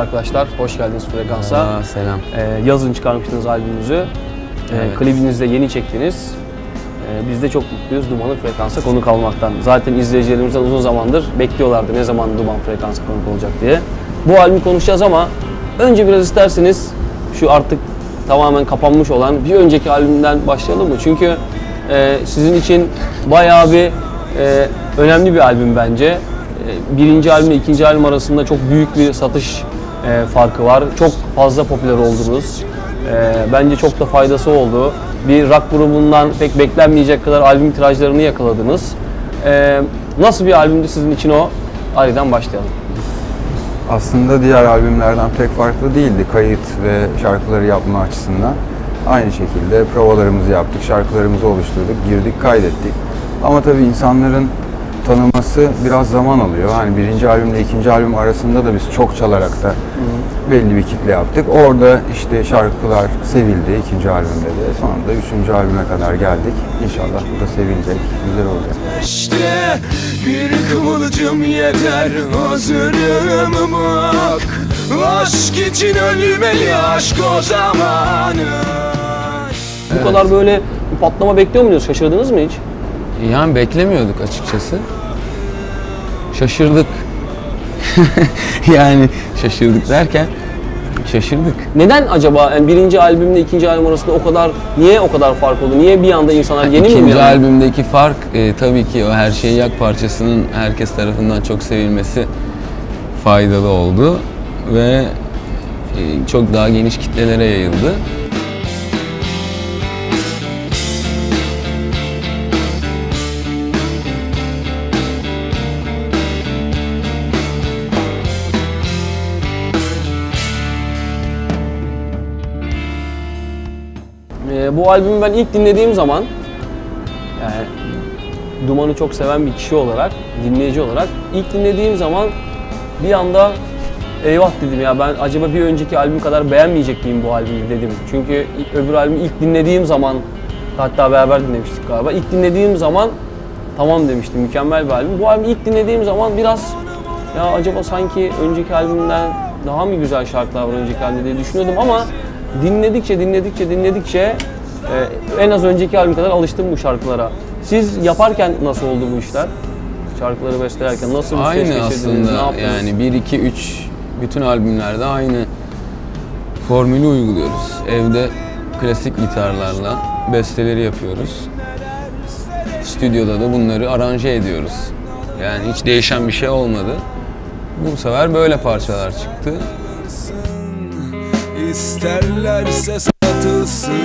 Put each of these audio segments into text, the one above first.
arkadaşlar, hoş geldiniz Frekans'a. Selam. Yazın çıkarmıştınız albümünüzü. Evet. Klibinizi de yeni çektiniz. Biz de çok mutluyuz Duman'ın Frekans'a konuk almaktan. Zaten izleyicilerimizden uzun zamandır bekliyorlardı ne zaman Duman Frekans'a konuk olacak diye. Bu albümü konuşacağız ama önce biraz isterseniz şu artık tamamen kapanmış olan bir önceki albümden başlayalım mı? Çünkü sizin için bayağı bir önemli bir albüm bence. Birinci albüm ile ikinci albüm arasında çok büyük bir satış farkı var. Çok fazla popüler oldunuz. Bence çok da faydası oldu. Bir rock grubundan pek beklenmeyecek kadar albüm tirajlarını yakaladınız. Nasıl bir albümdü sizin için o? Ali'den başlayalım. Aslında diğer albümlerden pek farklı değildi kayıt ve şarkıları yapma açısından. Aynı şekilde provalarımızı yaptık, şarkılarımızı oluşturduk, girdik, kaydettik. Ama tabii insanların tanıması biraz zaman alıyor. Hani birinci albümle ikinci albüm arasında da biz çok çalarak da belli bir kitle yaptık. Orada işte şarkılar sevildi ikinci albümde de. Sonra da üçüncü albüme kadar geldik. İnşallah bu da sevilecek, güzel olacak. İşte bir kıvılcım yeter, hazırım bak. Aşk için ölmeli aşk o zamanı. Bu kadar böyle bir patlama bekliyor muydunuz? Şaşırdınız mı hiç? Yani beklemiyorduk açıkçası. Şaşırdık. Yani şaşırdık derken şaşırdık. Neden acaba yani birinci albümle ikinci albüm arasında niye o kadar fark oldu? Niye bir anda insanlar yeni mi? İkinci albümdeki fark tabii ki o Her Şeyi Yak parçasının herkes tarafından çok sevilmesi faydalı oldu ve çok daha geniş kitlelere yayıldı. Bu albümü ben ilk dinlediğim zaman, yani Duman'ı çok seven bir kişi olarak, dinleyici olarak ilk dinlediğim zaman bir anda eyvah dedim ya, ben acaba bir önceki albüm kadar beğenmeyecek miyim bu albümü dedim. Çünkü öbür albümü ilk dinlediğim zaman, hatta beraber dinlemiştik galiba, ilk dinlediğim zaman tamam demiştim, mükemmel bir albüm. Bu albümü ilk dinlediğim zaman biraz ya acaba sanki önceki albümden daha mı güzel şarkılar var önceki albümde diye düşünüyordum ama dinledikçe en az önceki albüm kadar alıştım bu şarkılara. Siz yaparken nasıl oldu bu işler? Şarkıları bestelerken nasıl bir süreç Aynı geçirdiniz? aslında yani 1, 2, 3 bütün albümlerde aynı formülü uyguluyoruz. Evde klasik gitarlarla besteleri yapıyoruz. Stüdyoda da bunları aranje ediyoruz. Yani hiç değişen bir şey olmadı. Bu sefer böyle parçalar çıktı. İsterlerse satılsın.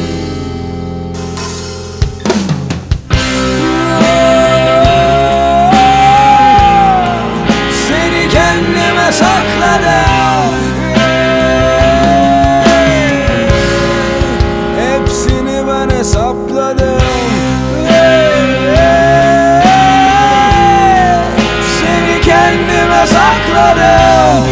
Seni kendime sakladım. Hepsini ben hesapladım. Seni kendime sakladım.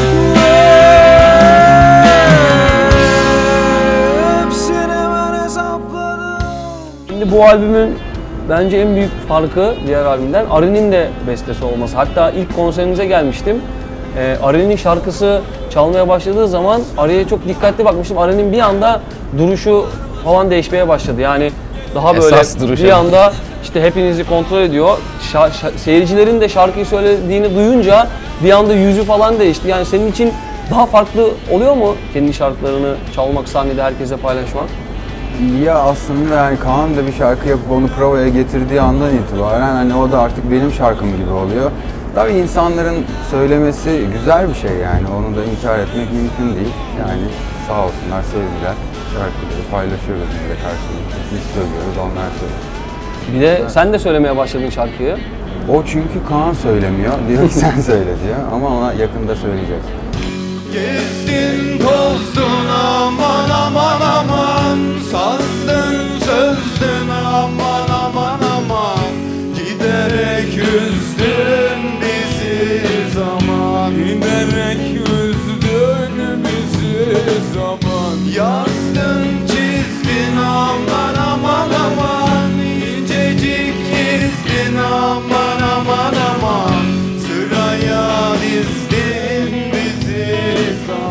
Bu albümün bence en büyük farkı diğer albümden Ari'nin de bestesi olması. Hatta ilk konserinize gelmiştim. Ari'nin şarkısı çalmaya başladığı zaman Ari'ye çok dikkatli bakmıştım. Ari'nin bir anda duruşu falan değişmeye başladı. Yani daha böyle bir anda işte hepinizi kontrol ediyor. Seyircilerin de şarkıyı söylediğini duyunca bir anda yüzü falan değişti. Yani senin için daha farklı oluyor mu kendi şarkılarını çalmak, sahnede herkese paylaşmak? Ya aslında yani Kaan da bir şarkı yapıp onu provaya getirdiği andan itibaren hani o da artık benim şarkım gibi oluyor. Tabii insanların söylemesi güzel bir şey yani onu da inkar etmek mümkün değil. Yani sağ olsunlar, sevdiler. Şarkıları paylaşıyoruz böyle karşılıklı. Biz söylüyoruz, onlar söylüyor. Bir de sen de söylemeye başladın şarkıyı. O çünkü Kaan söylemiyor, diyor ki sen söyle diyor ama ona yakında söyleyeceğiz. Gezdin tozdun aman aman aman, sazdın sözdün aman aman aman, giderek üzdün bizi zaman, giderek üzdün bizi zaman, yazdın çizdin aman aman aman, incecik çizdin aman aman aman, sıraya dizdin bizi zaman.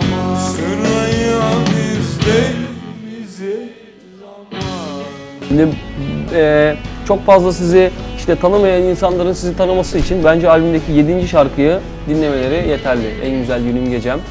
çok fazla sizi işte tanımayan insanların sizi tanıması için bence albümdeki 7. şarkıyı dinlemeleri yeterli. En güzel günüm gecem.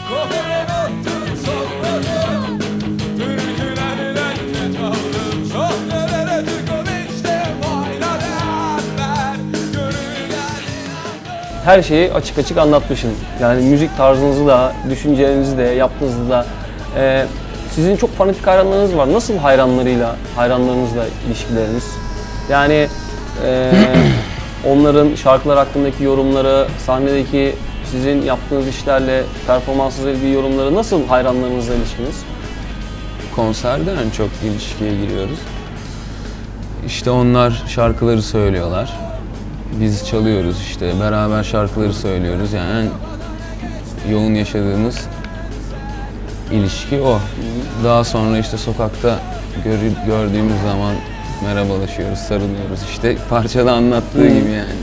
Her şeyi açık açık anlatmışsın. Yani müzik tarzınızı da, düşüncelerinizi de, yaptığınızı da. Sizin çok fanatik hayranlarınız var. Nasıl hayranlarınızla ilişkileriniz? Yani onların şarkılar hakkındaki yorumları, sahnedeki sizin yaptığınız işlerle, performansınızla ilgili yorumları nasıl hayranlarınızla ilişkiniz? Konserde en çok ilişkiye giriyoruz. İşte onlar şarkıları söylüyorlar. Biz çalıyoruz işte, beraber şarkıları söylüyoruz. Yani en yoğun yaşadığımız ilişki o. Daha sonra işte sokakta gördüğümüz zaman merhabalaşıyoruz, sarılıyoruz. İşte parçada anlattığı gibi yani.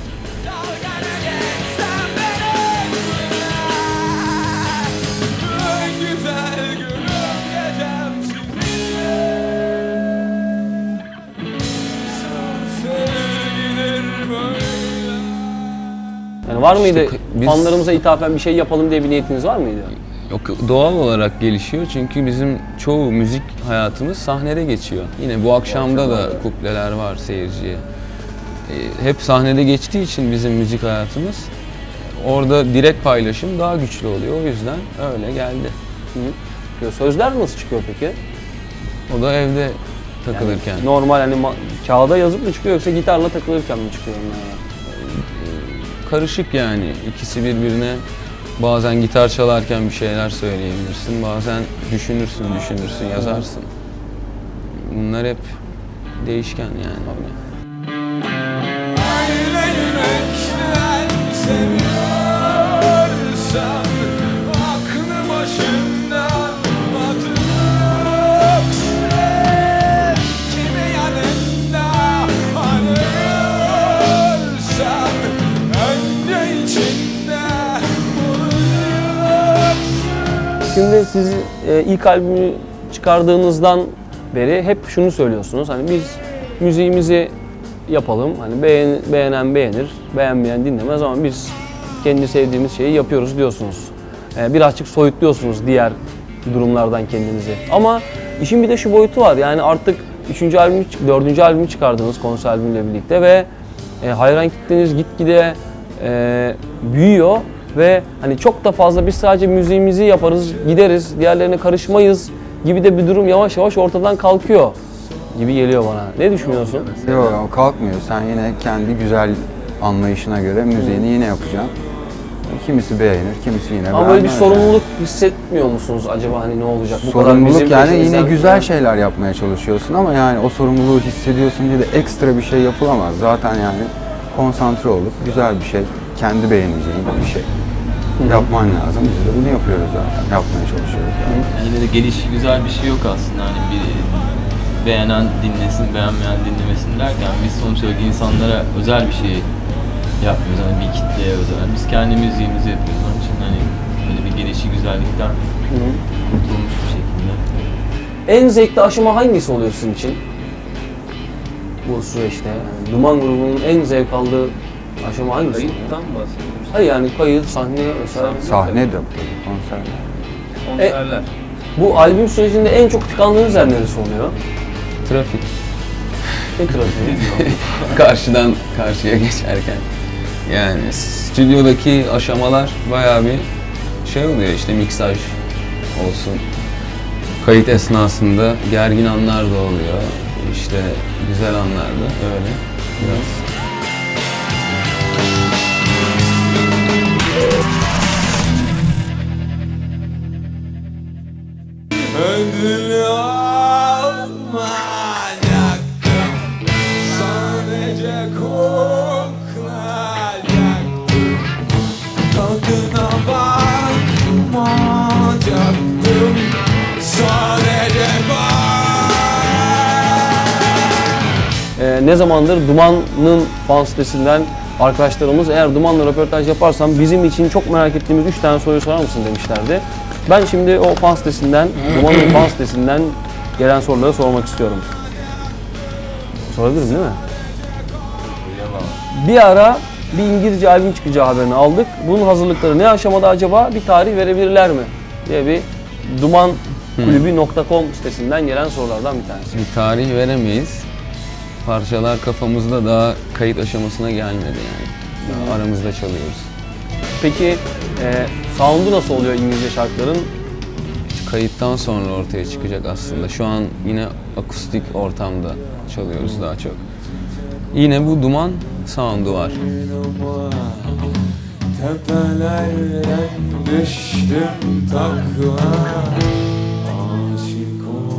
Yani var mıydı İşte biz- fanlarımıza ithafen bir şey yapalım diye bir niyetiniz var mıydı? Yok, doğal olarak gelişiyor çünkü bizim çoğu müzik hayatımız sahnede geçiyor. Yine bu akşamda da kupleler var seyirciye. Hep sahnede geçtiği için bizim müzik hayatımız orada direkt paylaşım daha güçlü oluyor. O yüzden öyle geldi. Sözler nasıl çıkıyor peki? O da evde takılırken. Yani normal hani kağıda yazıp mı çıkıyor yoksa gitarla takılırken mi çıkıyor onlar? Karışık yani. İkisi birbirine, bazen gitar çalarken bir şeyler söyleyebilirsin. Bazen düşünürsün, yazarsın. Bunlar hep değişken yani. Öyle yürekler seviyorsan aklını başından atıp süre kimi yanında arıyorsan önce içinde buluyorsun. Şimdi siz ilk albümü çıkardığınızdan beri hep şunu söylüyorsunuz. Hani biz müziğimizi yapalım. Hani beğenen beğenir, beğenmeyen dinlemez ama biz kendi sevdiğimiz şeyi yapıyoruz diyorsunuz. Birazcık soyutluyorsunuz diğer durumlardan kendinizi. Ama işin bir de şu boyutu var. Yani artık 4. albümü çıkardınız konser albümüyle birlikte ve hayran kitleniz gitgide büyüyor ve hani çok da fazla biz sadece müziğimizi yaparız, gideriz, diğerlerine karışmayız gibi de bir durum yavaş yavaş ortadan kalkıyor gibi geliyor bana. Ne düşünüyorsun? Yok, kalkmıyor. Sen yine kendi güzel anlayışına göre müziğini yine yapacaksın. Kimisi beğenir, kimisi yine Ama böyle bir beğenmez sorumluluk hissetmiyor musunuz acaba hani ne olacak? Bu kadar Sorumluluk bizim yani yine peşimizden- güzel şeyler yapmaya çalışıyorsun ama yani o sorumluluğu hissediyorsun diye de ekstra bir şey yapılamaz. Zaten yani konsantre olup güzel bir şey, kendi beğeneceğin bir şey yapman lazım. Biz de bunu yapıyoruz zaten, yapmaya çalışıyoruz. Yani. Yine de gelişi güzel bir şey yok aslında hani bir beğenen dinlesin, beğenmeyen dinlemesin derken biz sonuç olarak insanlara özel bir şey yapmıyoruz hani bir kitleye özel. Biz kendi müziğimizi yapıyoruz. Onun için hani böyle bir gelişi güzellikten kurtulmuş bir şekilde. En zevkli aşama hangisi oluyor sizin için? Bu süreçte yani Duman grubunun en zevk aldığı aşama hangisi? Kayıttan bahsediyoruz. Hayır yani kayıt, sahne vesaire. Sahne de konserler. Konserler. Bu albüm sürecinde en çok tıkandığınız yer neresi oluyor? Trafik. Ne trafiği? Karşıdan karşıya geçerken. Yani stüdyodaki aşamalar bayağı bir şey oluyor işte, miksaj olsun. Kayıt esnasında gergin anlar da oluyor. İşte güzel anlar da öyle biraz. Ödül almayacaktım, sadece koklayacaktım. Tadına bakmayacaktım, sadece Ne zamandır Duman'ın fan sitesinden arkadaşlarımız eğer Duman'la röportaj yaparsam bizim için çok merak ettiğimiz 3 tane soruyu sorar mısın demişlerdi. Ben şimdi o fan sitesinden, Duman'ın fan sitesinden gelen soruları sormak istiyorum. Sorabilirim değil mi? Bir ara bir İngilizce albüm çıkacağı haberini aldık. Bunun hazırlıkları ne aşamada acaba? Bir tarih verebilirler mi? Diye bir dumankulübü.com sitesinden gelen sorulardan bir tanesi. Bir tarih veremeyiz. Parçalar kafamızda, daha kayıt aşamasına gelmedi yani. Daha aramızda çalıyoruz. Peki sound'u nasıl oluyor İngilizce şarkıların? Kayıttan sonra ortaya çıkacak aslında. Şu an yine akustik ortamda çalıyoruz daha çok. Yine bu duman sound'u var. Tepelerden düştüm takla, aşık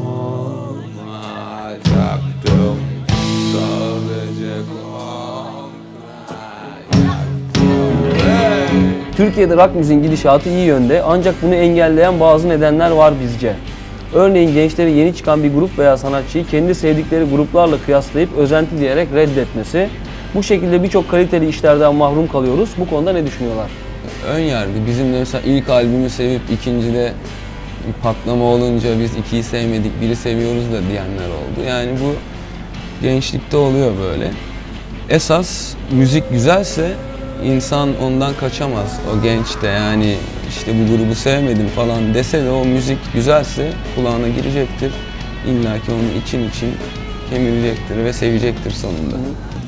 olmayacaktım, sadece Türkiye'de rock müziğin gidişatı iyi yönde ancak bunu engelleyen bazı nedenler var bizce. Örneğin gençleri yeni çıkan bir grup veya sanatçıyı kendi sevdikleri gruplarla kıyaslayıp özenti diyerek reddetmesi. Bu şekilde birçok kaliteli işlerden mahrum kalıyoruz. Bu konuda ne düşünüyorlar? Ön yargı. Bizim de mesela ilk albümü sevip ikincide bir patlama olunca biz ikiyi sevmedik, biri seviyoruz da diyenler oldu. Yani bu gençlikte oluyor böyle. Esas müzik güzelse insan ondan kaçamaz. O genç de yani işte bu grubu sevmedim falan dese de o müzik güzelse kulağına girecektir. İlla ki onu için kemirecektir ve sevecektir sonunda.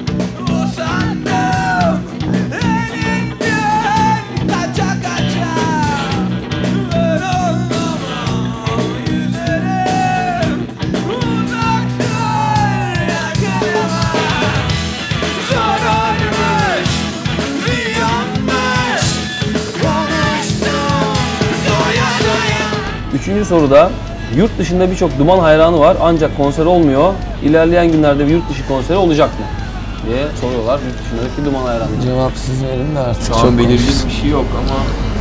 Üçüncü soruda yurt dışında birçok Duman hayranı var ancak konser olmuyor. İlerleyen günlerde bir yurt dışı konseri olacak mı? Diye soruyorlar yurt dışındaki Duman hayranı. Cevap siz verin de artık. Şu an belirli bir şey yok ama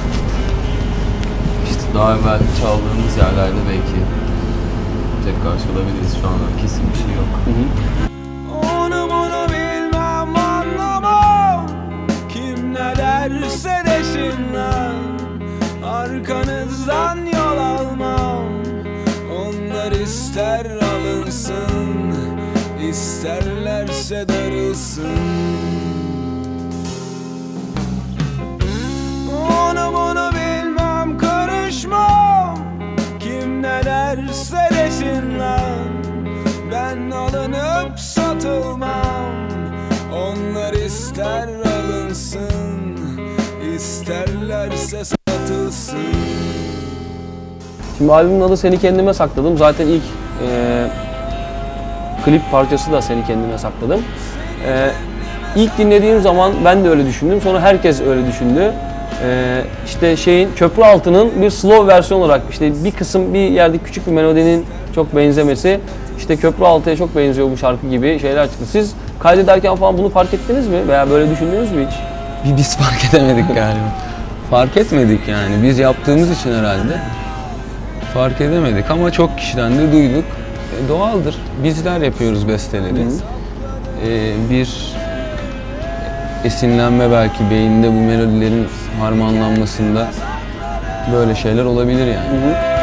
işte daha evvel çaldığımız yerlerde belki tekrar çalabiliriz. Şu an kesin bir şey yok. Onu bunu bilmem, anlamam. Kim ne derse desinler, arkanızdan yol almam. Onlar ister alınsın, isterlerse darılsın. Onu bunu bilmem, karışmam. Kim ne derse desinler, ben alınıp satılmam. Onlar ister alınsın, isterlerse satılsın. Şimdi albümün adı Seni Kendime Sakladım. Zaten ilk klip parçası da Seni Kendime Sakladım. İlk dinlediğim zaman ben de öyle düşündüm. Sonra herkes öyle düşündü. İşte Köprü Altı'nın bir slow versiyon olarak işte bir kısım bir yerde küçük bir melodinin çok benzemesi. İşte Köprü Altı'ya çok benziyor bu şarkı gibi şeyler çıktı. Siz kaydederken falan bunu fark ettiniz mi? Veya böyle düşündünüz mü hiç? Biz fark edemedik galiba. Fark etmedik yani. Biz yaptığımız için herhalde fark edemedik ama çok kişiden de duyduk. Doğaldır. Bizler yapıyoruz besteleri. Bir esinlenme belki beyinde bu melodilerin harmanlanmasında böyle şeyler olabilir yani.